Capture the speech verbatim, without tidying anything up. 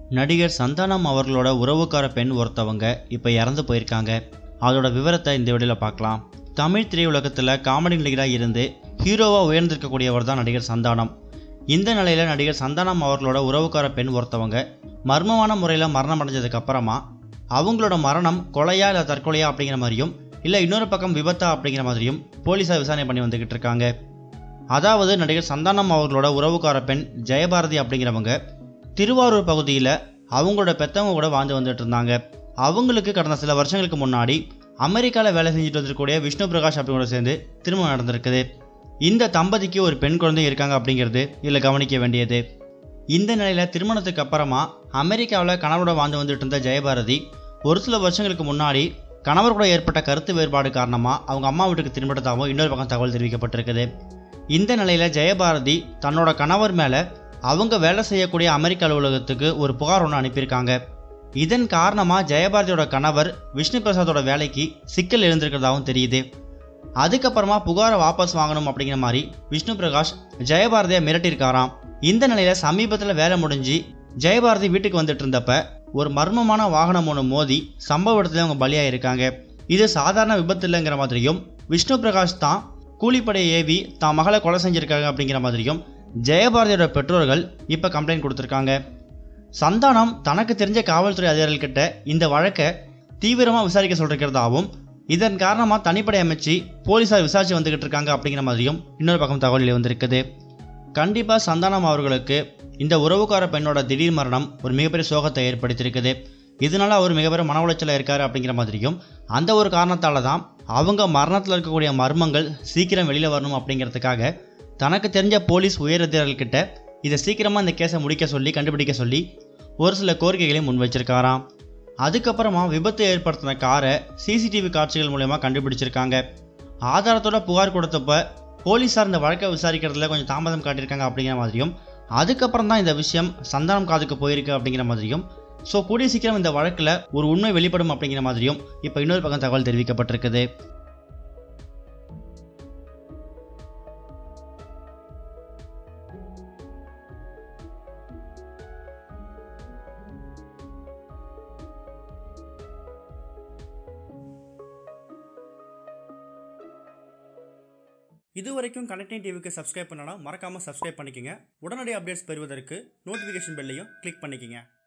நடிகர் சந்தானம் அவர்களோட உறவுக்கார பெண் ஒருத்தவங்க இப்போ இறந்து போயிருக்காங்க. அதோட விவரத்தை இந்த வீடியோவில் பார்க்கலாம். தமிழ் திரையுலகத்தில் காமெடி நடிகராக இருந்து ஹீரோவாக உயர்ந்திருக்கக்கூடியவர் தான் நடிகர் சந்தானம். இந்த நிலையில் நடிகர் சந்தானம் அவர்களோட உறவுக்கார பெண் ஒருத்தவங்க மர்மமான முறையில் மரணம் அடைஞ்சதுக்கு அப்புறமா அவங்களோட மரணம் கொலையா இல்லை தற்கொலையா அப்படிங்கிற மாதிரியும் இல்லை இன்னொரு பக்கம் விபத்தா அப்படிங்கிற மாதிரியும் போலீஸார் விசாரணை பண்ணி வந்துக்கிட்டு இருக்காங்க. அதாவது நடிகர் சந்தானம் அவர்களோட உறவுக்கார பெண் ஜெயபாரதி அப்படிங்கிறவங்க திருவாரூர் பகுதியில் அவங்களோட பெற்றவங்க கூட வாழ்ந்து வந்துட்டு இருந்தாங்க. அவங்களுக்கு கடந்த சில வருஷங்களுக்கு முன்னாடி அமெரிக்காவில் வேலை செஞ்சுட்டு வந்துருக்கூடிய விஷ்ணு பிரகாஷ் அப்படிங்களோட சேர்ந்து திருமணம் நடந்திருக்குது. இந்த தம்பதிக்கு ஒரு பெண் குழந்தை இருக்காங்க அப்படிங்கிறது இதில் கவனிக்க வேண்டியது. இந்த நிலையில் திருமணத்துக்கு அப்புறமா அமெரிக்காவில் கணவரோட வாழ்ந்து வந்துட்டு இருந்த ஜெயபாரதி ஒரு சில வருஷங்களுக்கு முன்னாடி கணவர் கூட ஏற்பட்ட கருத்து வேறுபாடு காரணமாக அவங்க அம்மா வீட்டுக்கு திரும்பிட்டதாகவும் இன்னொரு பக்கம் தகவல் தெரிவிக்கப்பட்டிருக்குது. இந்த நிலையில் ஜெயபாரதி தன்னோட கணவர் மேலே அவங்க வேலை செய்யக்கூடிய அமெரிக்க அலுவலகத்துக்கு ஒரு புகார் ஒன்று அனுப்பியிருக்காங்க. இதன் காரணமாக ஜெயபாரதியோட கணவர் விஷ்ணு பிரசாதோட வேலைக்கு சிக்கல் எழுந்திருக்கிறதாகவும் தெரியுது. அதுக்கப்புறமா புகாரை வாபஸ் வாங்கணும் அப்படிங்கிற மாதிரி விஷ்ணு பிரகாஷ் ஜெயபாரதியை மிரட்டியிருக்காராம். இந்த நிலையில் சமீபத்தில் வேலை முடிஞ்சு ஜெயபாரதி வீட்டுக்கு வந்துட்டு இருந்தப்ப ஒரு மர்மமான வாகனம் ஒன்று மோதி சம்பவ இடத்துல அவங்க பலியாக இருக்காங்க. இது சாதாரண விபத்து இல்லைங்கிற மாதிரியும் விஷ்ணு பிரகாஷ் தான் கூலிப்படையை ஏவி தான் மகளை கொலை செஞ்சிருக்காங்க அப்படிங்கிற மாதிரியும் ஜெயபாரதியோட பெற்றோர்கள் இப்போ கம்ப்ளைண்ட் கொடுத்துருக்காங்க. சந்தானம் தனக்கு தெரிஞ்ச காவல்துறை அதிகாரிகள்கிட்ட இந்த வழக்கை தீவிரமாக விசாரிக்க சொல்லிருக்கிறதாகவும் இதன் காரணமாக தனிப்படை அமைச்சு போலீஸார் விசாரிச்சு வந்துக்கிட்டு இருக்காங்க அப்படிங்கிற மாதிரியும் இன்னொரு பக்கம் தகவல் வந்திருக்குது. கண்டிப்பாக சந்தானம் அவர்களுக்கு இந்த உறவுக்கார பெண்ணோட திடீர் மரணம் ஒரு மிகப்பெரிய சோகத்தை ஏற்படுத்தியிருக்குது. இதனால அவர் மிகப்பெரிய மன உளைச்சலில் இருக்காரு அப்படிங்கிற மாதிரியும் அந்த ஒரு காரணத்தால் தான் அவங்க மரணத்தில் இருக்கக்கூடிய மர்மங்கள் சீக்கிரம் வெளியில் வரணும் அப்படிங்கிறதுக்காக தனக்கு தெரிஞ்ச போலீஸ் உயர் அதிகாரிகள்கிட்ட இதை சீக்கிரமாக இந்த கேஸை முடிக்க சொல்லி கண்டுபிடிக்க சொல்லி ஒரு சில கோரிக்கைகளையும் முன் வச்சிருக்காராம். அதுக்கப்புறமா விபத்து ஏற்படுத்தின காரை சிசிடிவி காட்சிகள் மூலயமா கண்டுபிடிச்சிருக்காங்க. ஆதாரத்தோட புகார் கொடுத்தப்ப போலீஸார் இந்த வழக்கை விசாரிக்கிறதுல கொஞ்சம் தாமதம் காட்டியிருக்காங்க அப்படிங்கிற மாதிரியும் அதுக்கப்புறம் தான் இந்த விஷயம் சந்தானம் காதுக்கு போயிருக்கு அப்படிங்கிற மாதிரியும் ஸோ கூடிய சீக்கிரம் இந்த வழக்கில் ஒரு உண்மை வெளிப்படும் அப்படிங்கிற மாதிரியும் இப்போ இன்னொரு பக்கம் தகவல் தெரிவிக்கப்பட்டிருக்குது. இது வரைக்கும் கனெக்டிங் டிவிக்கு சப்ஸ்கிரைப் பண்ணனா மறக்காமல் சப்ஸ்கிரைப் பண்ணிக்கங்க. உடனடி அப்டேட்ஸ் பெறுவதற்கு நோட்டிஃபிகேஷன் பெல்லையும் கிளிக் பண்ணிக்கங்க.